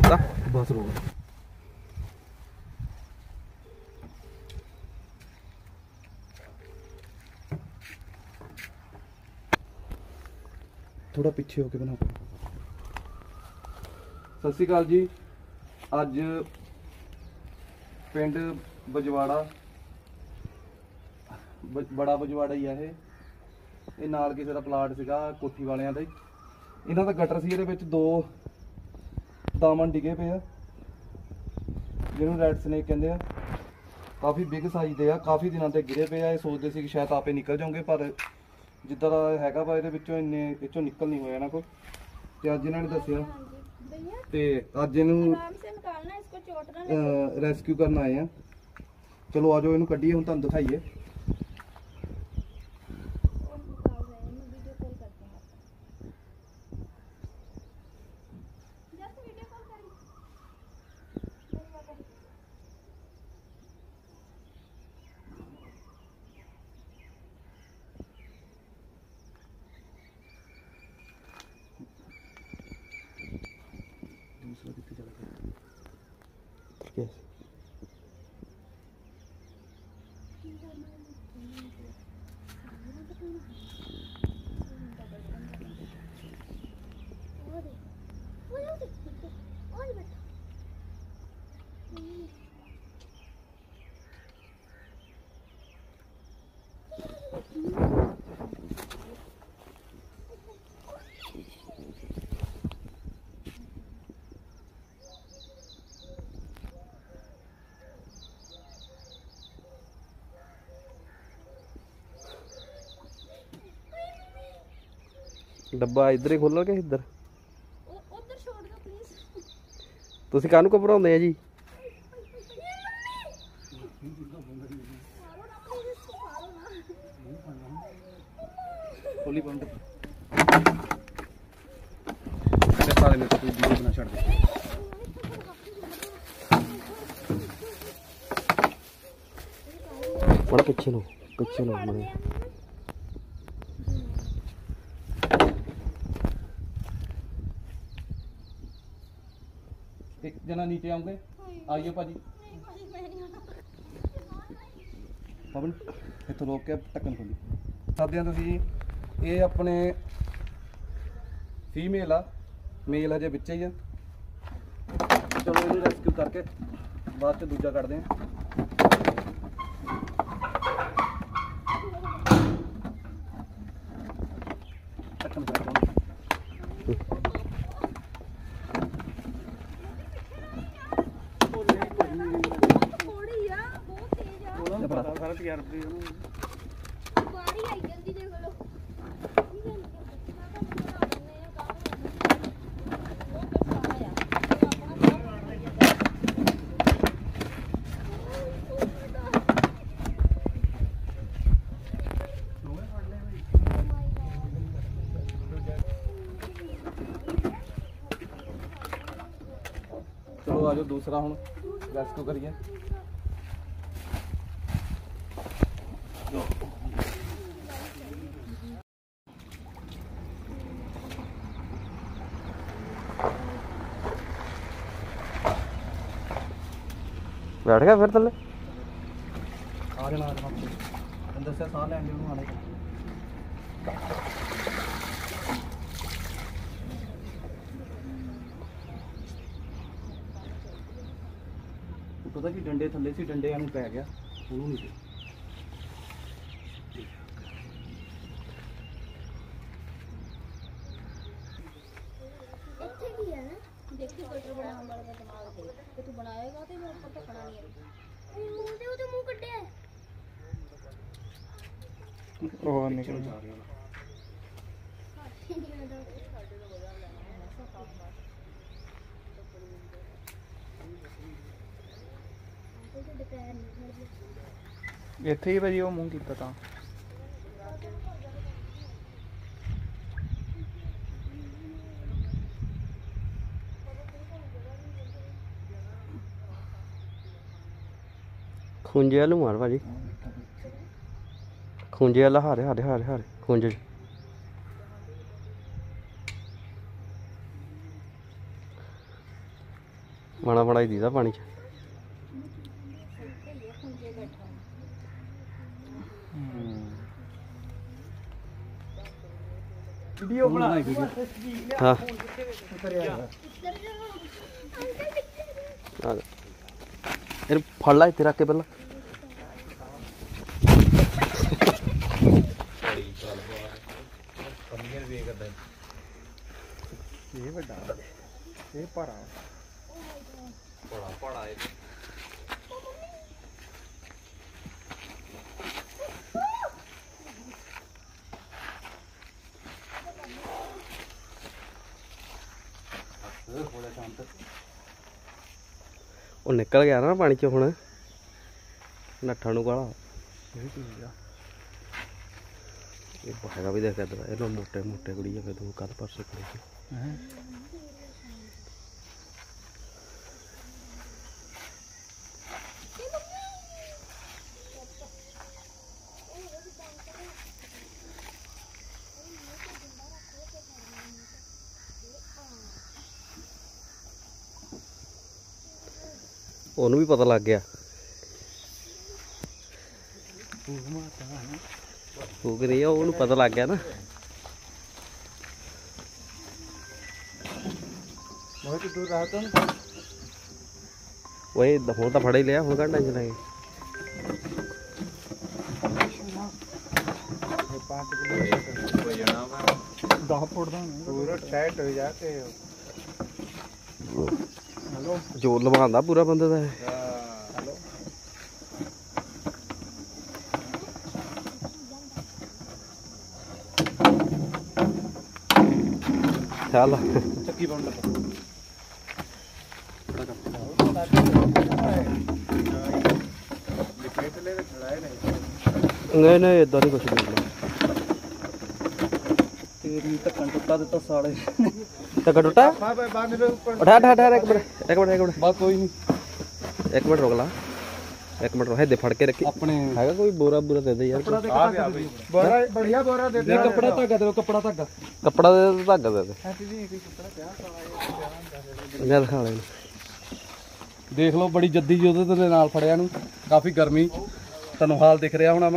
रोकता बस रोक। थोड़ा पीछे होके बना। सत श्री अकाल जी। अज पिंड बजवाड़ा बड़ा बजवाड़ा ही है ये नाल किसी का प्लाट सीगा कोठी वालियां दा। इन्हां दा गटर सी इहदे विच 2 दामन डिगे पे आ जिन्होंने रेड स्नेक कहते हैं। काफ़ी बिग साइज दे आ, काफ़ी दिनों से गिरे पे आ। ये सोचते सी कि शायद आपे निकल जाओगे पर जिद्दां दा हैगा वा इहदे विचों इन्ने इचों निकल नहीं होया इन्हां कोल। ते अज इन्हां ने दस्सिया ते अज इहनूं रेस्क्यू करन आए हैं। चलो आ जाओ इहनूं कड्ढिए हुण तुहानूं दिखाइए। डब्बा इधर ही खोलो कि इधर तुसीं काहनूं घबराउंदे आ जी? खोली बंद सारे मेरे को वीडियो बना छड़ दे। बड़ा पीछे लो मैंने एक जना नीचे आऊंगे। आइए भाजी पवन इतों रोक के ढक्कन खोली सकते हैं तुसीं। ये अपने फीमेल आ, मेल अजे बिच ही आ। चलो इन्हूं रेस्क्यू करके बाद च दूजा कढ़दे हैं। ढक्कन सारा तैयार चलो आ जाओ दूसरा हूँ रेस्क्यू करिए। बैठ गया फिर थले आ जाना अंदर से साह लैंड आने पता कि डंडे थले सी डंडे एनू पै गया उन्होंने नहीं निकल जा रही ਇੱਥੇ ਹੀ ਭਾਜੀ ਉਹ ਮੂੰਹ ਕੀਤਾ ਤਾਂ ਖੁੰਝੇ ਵਾਲੂ ਮਾਰ ਭਾਜੀ ਖੁੰਝੇ ਵਾਲਾ ਹਾਰੇ ਹਾਰੇ ਹਾਰੇ ਹਾਰੇ ਖੁੰਝੇ ਮਾਣਾ ਮਾਣਾ ਹੀ ਦੀਦਾ ਪਾਣੀ ਚ। ਵੀਡੀਓ ਬਣਾ ਹਾਂ ਇਹ ਫੜ ਲਾ ਇੱਥੇ ਰੱਖ ਕੇ ਪਹਿਲਾਂ। ਇਹ ਵੱਡਾ ਇਹ ਭਾਰਾ ਬੜਾ ਇਹ ਉਹ ਨਿਕਲ ਗਿਆ ਨਾ ਪਾਣੀ ਚ ਹੁਣ ਨੱਠਣ ਨੂੰ ਕਾਲਾ। ਇਹ ਹੈਗਾ ਵੀ ਦੇਖ ਇੱਧਰ ਇਹਨੂੰ ਮੋਟੇ ਮੋਟੇ ਕੁੜੀ ਆ ਫਿਰ ਤੂੰ ਕੱਲ ਪਰਸੋਂ ਕੁੜੀ ਉਹਨੂੰ ਵੀ ਪਤਾ ਲੱਗ ਗਿਆ। ਉਹ ਕਿ ਨਹੀਂ ਉਹਨੂੰ ਪਤਾ ਲੱਗ ਗਿਆ ਨਾ। ਬਹੁਤ ਦੂਰ ਰਹਾ ਤਾਂ ਓਏ ਹੁਣ ਤਾਂ ਫੜ ਹੀ ਲਿਆ, ਹੁਣ ਘੰਟਾ ਚਲਾਂਗੇ। 5 ਕਿਲੋਮੀਟਰ ਹੋ ਜਾਣਾ ਵਾ 10 ਫੁੱਟ ਦਾ ਪੂਰਾ ਟਾਈਟ ਹੋ ਜਾ ਕੇ। ਹੈਲੋ ਜੋਰ ਲਵਾਉਂਦਾ ਪੂਰਾ ਬੰਦੇ ਦਾ। ਹੈਲੋ ਚੱਲ ਚੱਕੀ ਬੰਦ ਕਰ। ਨਹੀਂ ਨਹੀਂ ਏਦਾਂ ਨਹੀਂ ਕੁਛ ਨਹੀਂ। ਤੇਰੀ ਧੱਕਣ ਟੁੱਟਾ ਦਿੱਤਾ ਸਾਲੇ। ਟੱਕਾ ਟੁੱਟਾ ਉਠਾ ਉਠਾ ਉਠਾ ਇੱਕ ਮਿੰਟ ਇੱਕ ਮਿੰਟ ਇੱਕ ਮਿੰਟ ਬਸ ਕੋਈ ਨਹੀਂ ਇੱਕ ਮਿੰਟ ਰੁਕ ਲਾ। ਇੱਕ ਮਿੰਟ ਰੋਹੇ ਦੇ ਫੜ ਕੇ ਰੱਖੀ। ਆਪਣੇ ਹੈਗਾ ਕੋਈ ਬੋਰਾ ਬੂਰਾ ਦੇ ਦੇ ਯਾਰ। ਬੋਰਾ ਬੜੀਆ ਬੋਰਾ ਦੇ ਦੇ। ਕੱਪੜਾ ਧਾਗਾ ਦੇ ਕੱਪੜਾ ਧਾਗਾ। ਕੱਪੜਾ ਦੇ ਦੇ ਧਾਗਾ ਦੇ ਦੇ। ਮੈਂ ਦਿਖਾ ਲੈ ਦੇਖ ਲਓ ਬੜੀ ਜੱਦੀ ਜੀ ਉਹਦੇ ਤੇ ਨਾਲ ਫੜਿਆ ਨੂੰ। ਕਾਫੀ ਗਰਮੀ ਤੁਹਾਨੂੰ ਹਾਲ ਦਿਖ ਰਿਹਾ ਹੋਣਾ। ਮੈਂ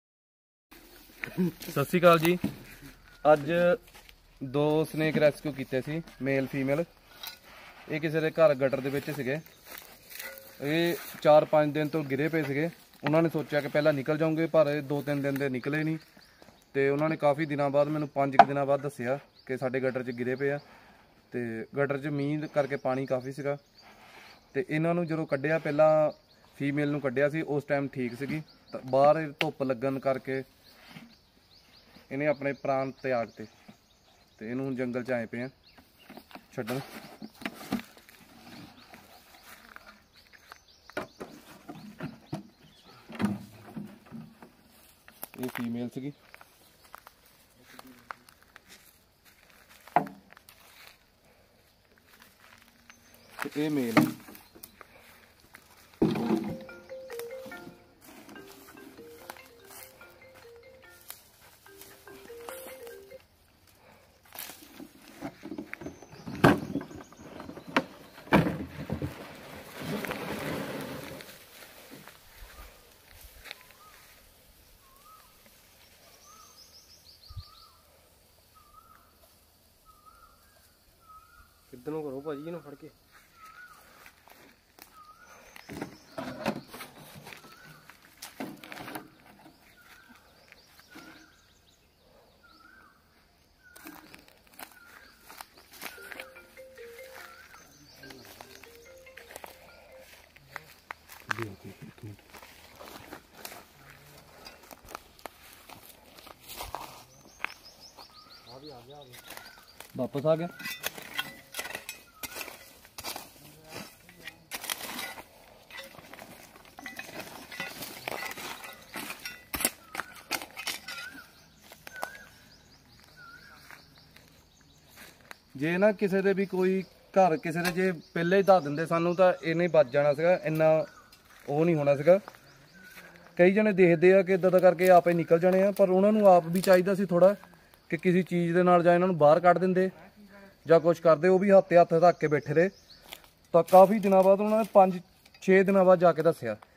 ਸਤਿ ਸ਼੍ਰੀ ਅਕਾਲ ਜੀ। ਅੱਜ 2 ਸਨੇਕ ਰੈਸਕਿਊ ਕੀਤੇ ਸੀ, ਮੇਲ ਫੀਮੇਲ। ਇਹ ਕਿਸੇ ਦੇ ਘਰ ਗਟਰ ਦੇ ਵਿੱਚ ਸੀਗੇ। ਇਹ 4-5 ਦਿਨ ਤੋਂ ਗਿਰੇ ਪਏ ਸੀਗੇ। ਉਹਨਾਂ ਨੇ ਸੋਚਿਆ ਕਿ ਪਹਿਲਾਂ ਨਿਕਲ ਜਾਓਗੇ, ਪਰ ਇਹ 2-3 ਦਿਨ ਦੇ ਨਿਕਲੇ ਨਹੀਂ। ਤੇ ਉਹਨਾਂ ਨੇ ਕਾਫੀ ਦਿਨਾਂ ਬਾਅਦ ਮੈਨੂੰ 5 ਦਿਨਾਂ ਬਾਅਦ ਦੱਸਿਆ ਕਿ ਸਾਡੇ ਗਟਰ 'ਚ ਗਿਰੇ ਪਏ ਆ। ਤੇ ਗਟਰ 'ਚ ਮੀਂਹ ਕਰਕੇ ਪਾਣੀ ਕਾਫੀ ਸੀਗਾ। ਤੇ ਇਹਨਾਂ ਨੂੰ ਜਦੋਂ ਕੱਢਿਆ, ਪਹਿਲਾਂ ਫੀਮੇਲ ਨੂੰ ਕੱਢਿਆ ਸੀ, ਉਸ ਟਾਈਮ ਠੀਕ ਸੀਗੀ। ਬਾਹਰ ਧੁੱਪ ਲੱਗਣ ਕਰਕੇ ਇਹਨੇ ਆਪਣੇ ਪ੍ਰਾਣ ਤਿਆਗਤੇ। ਤੇ ਇਹਨੂੰ ਹੁਣ ਜੰਗਲ 'ਚ ਆਏ ਪਏ ਆ ਛੱਡਣ। ਇਹ ਫੀਮੇਲ ਸੀਗੀ। ਤੇ ਇਹ ਮੇਲ ਹੈ। ਕਿੱਧਰ ਨੂੰ ਕਰੋ ਭਾਜੀ ਇਹਨੂੰ ਫੜ ਕੇ। वापस आ गया। ਜੇ ਨਾ ਕਿਸੇ ਦੇ ਵੀ ਕੋਈ ਘਰ ਕਿਸੇ ਦੇ ਜੇ ਪਹਿਲੇ ਹੀ ਦੱਸ ਦਿੰਦੇ ਸਾਨੂੰ ਤਾਂ ਇਹਨੇ ਬਚ ਜਾਣਾ ਸੀਗਾ। ਇੰਨਾ ਉਹ ਨਹੀਂ ਹੋਣਾ ਸੀਗਾ। ਕਈ ਜਣੇ ਦੇਖਦੇ ਆ ਕਿ ਇਦਾਂ ਦਾ ਕਰਕੇ ਆਪੇ ਨਿਕਲ ਜਾਣੇ ਆ, ਪਰ ਉਹਨਾਂ ਨੂੰ ਆਪ ਵੀ ਚਾਹੀਦਾ ਸੀ ਥੋੜਾ ਕਿ ਕਿਸੇ ਚੀਜ਼ ਦੇ ਨਾਲ ਜਾਂ ਇਹਨਾਂ ਨੂੰ ਬਾਹਰ ਕੱਢ ਦਿੰਦੇ ਜਾਂ ਕੁਝ ਕਰਦੇ। ਉਹ ਵੀ ਹੱਥ ਰੱਖ ਕੇ ਬੈਠੇ ਰਹੇ, ਤਾਂ ਕਾਫੀ ਦਿਨਾਂ ਬਾਅਦ ਉਹਨਾਂ ਨੇ 5-6 ਦਿਨਾਂ ਬਾਅਦ ਜਾ ਕੇ ਦੱਸਿਆ